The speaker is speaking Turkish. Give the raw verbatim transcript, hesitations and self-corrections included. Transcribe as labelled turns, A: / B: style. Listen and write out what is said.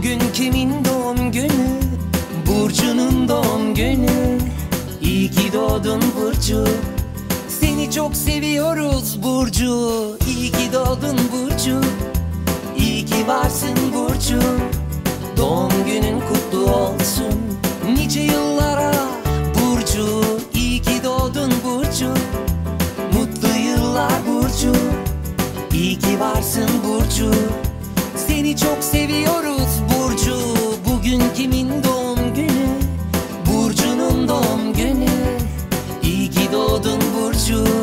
A: Bugün kimin doğum günü? Burcu'nun doğum günü. İyi ki doğdun Burcu, seni çok seviyoruz Burcu. İyi ki doğdun Burcu, İyi ki varsın Burcu. Doğum günün kutlu olsun nice yıllara Burcu. İyi ki doğdun Burcu, mutlu yıllar Burcu. İyi ki varsın Burcu, seni çok seviyoruz Burcu. Bugün kimin doğum günü? Burcu'nun doğum günü. İyi ki doğdun Burcu.